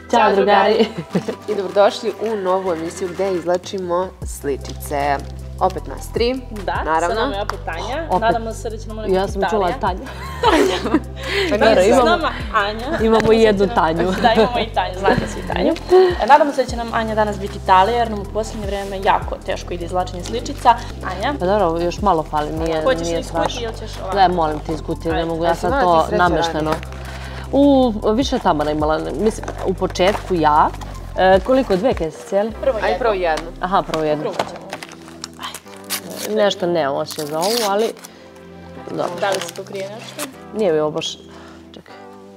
Ćao drugari! I dobrodošli u novu emisiju gde izlačimo sličice. Opet nas tri, naravno. Da, sa nama je opet Tanja. Nadamo se da će nam Ja sam čula Tanja. S nama Anja. Imamo i jednu Tanju. Da, imamo i Tanju, znate svi Tanju. Nadamo se da će nam Anja danas biti Italija, jer nam u posljednje vreme jako teško ide izlačenje sličica. Anja? Pa dobro, još malo fali, nije strašno. Hoćeš li iz kutije ili ćeš ovako? Da, molim ti iz kutije, ne mogu, ja sam to namešteno. Više Tamara imala, mislim, u početku ja. Koliko, 2 kesice, jel? Prvo jednu. Aha, prvo jednu. Nešto ne osjeća za ovu, ali... Da li se to krije nešto? Nije mi ovo baš... Čekaj.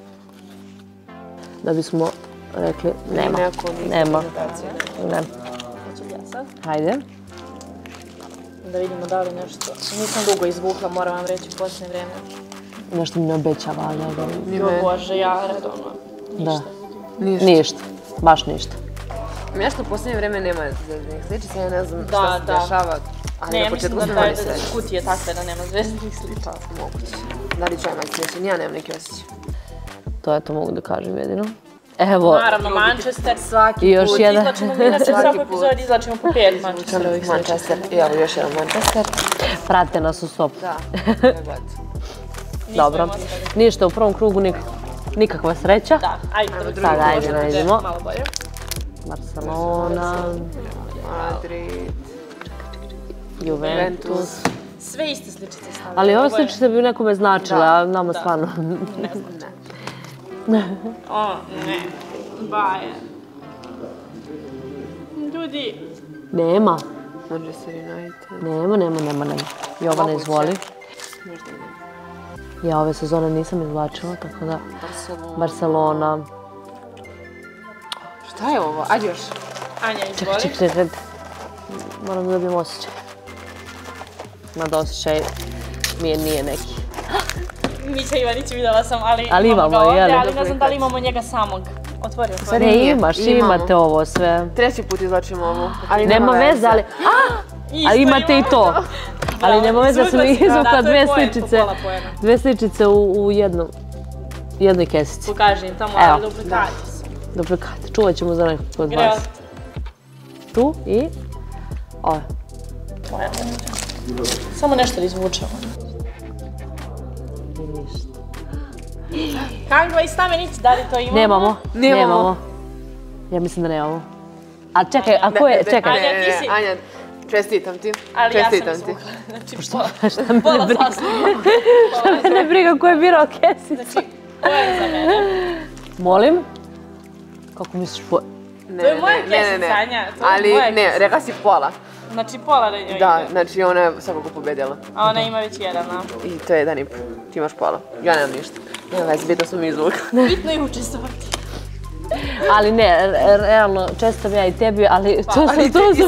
Da bismo rekli, nema. Nema. Ne. Hoću ja sad? Hajde. Da vidimo da li nešto... Nisam dugo izvukla, moram vam reći u posljednje vreme. Nešto mi ne obećava, ali... Jo Bože, ja redovno. Da. Ništa. Baš ništa. Nešto u posljednje vreme nema zvezdanih sličica, ja ne znam šta se dešava. Ne, ja mislim da kutije takve da nema zvezdanih sličica. Moguće. Da li ću imati sličan? Ja nemam neki osjećaj. To mogu da kažem jedino. Evo. Naravno, Manchester. Svaki put. Izlačimo mi na svaku epizodu, izlačimo po 5 Manchesterovih sličica. Manchester. I evo još jedan Manchester. Prate nas u stopu. Da, sve god. Dobro. Ništa, u prvom krugu nikakva sreća. Da, ajde drugi. Sad ajde da vidimo. Malo bolje. Barcelona. Madrid. Juventus. Sve iste sličice stavljaju. Ali ove sličice bi nekome značile, a nama stvarno... Ne. O, ne. Baje. Ljudi. Nema. Manchester United. Nema. Jovana, izvoli. Možda nema. Ja ove sezone nisam izvlačila, tako da... Barcelona. Šta je ovo? Ajde još. Anja, izvoli. Čekaj. Moram da dobijem osjećaj. Mada osjećaj nije neki. Mića Ivanić videla sam, ali imamo ga ovdje, jeli? ali ne znam da li imamo njega samog. Otvori. Ne imate ovo sve. Treći put izlačimo ovo. Nema veze, ali... Ali imate i to. Ali nema veze, da sam izvukla 2 sličice. 2 sličice u jednoj kesici. Pokaži im tamo, ali duplikati su. Duplikati, čuvat ćemo za nekog kod vas. Tu i... Ove. Samo nešto da izvučemo. Kangva i stamenici, da li to imamo? Nemamo. Ja mislim da nemamo. A čekaj, a ko je... Čekaj. Anja, čestitam ti. Ali ja sam izvukla. Znači, pola zasluga. Šta me ne briga ko je birao kesicu? Znači, ko je za mene? Molim? Kako misliš po... To je moja kesica, Anja. Ali ne, reka si pola. Znači pola da njoj. Da, znači ona je svakako pobedila. A ona ima već jedan, a? I to je 1,5. Ti imaš pola. Ja nemam ništa. Nema veze, bitno smo mi izvukli. Bitno je učestvovati. Ali ne, realno, čestam ja i tebi, ali tu sam... To je tvoj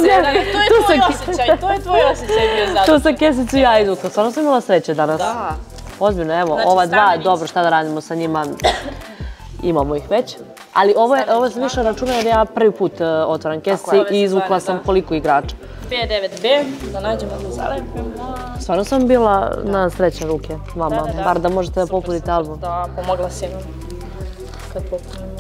osjećaj bio zato. Tu sam kesicu ja izvukla. Stvarno sam imala sreće danas. Da. Ozbiljno, evo, ova dva, dobro, šta da radimo sa njima, imamo ih već. Ali ovo sam više računa jer ja prvi put otvaram kesice i izvukla sam koliko igrača. B9B, da nađemo da zalepimo. Stvarno sam bila na srećne ruke vama, bar da možete da popunite album. Da, pomogla si nam. Kad popunimo.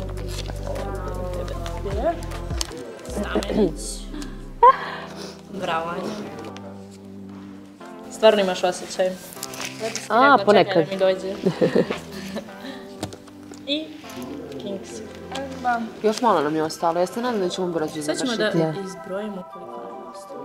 Stamenić. Bravo, Anja. Stvarno imaš osjećaj. A, ponekad. Čekaj da mi dođe. I Kings. Još malo nam je ostalo, jeste nadam da ćemo brzo završiti. Sad ćemo da izbrojimo koliko nam je ostalo.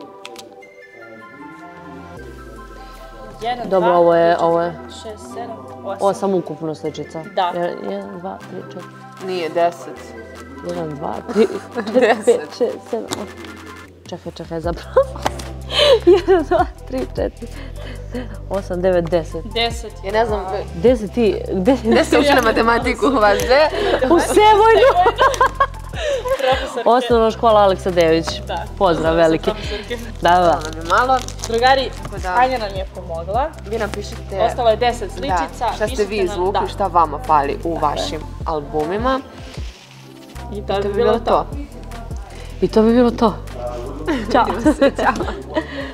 1, dobro, 2, ovo je... 6, 7, 8. 8 ukupno sličica. Da. 1, 2, 3, 4. Nije, 10. 1, 2, 3, 4, 5, 6, 7, 8. Čekaj, zapravo. 1, 2, 3, 4, 8, 9, 10. 10. Ja ne znam... 10 ti... Gde ste učili matematiku vas dve? U Sevojnu! Osnovna škola Aleksa Dević. Pozdrav veliki. Da. Malo. Drugari, Anja nam je pomogla. Vi napišite... Ostalo je 10 sličica. Šta ste vi izvukli, šta vama fali u vašim albumima. I to bi bilo to. I to bi bilo to. Ćao. Ćao.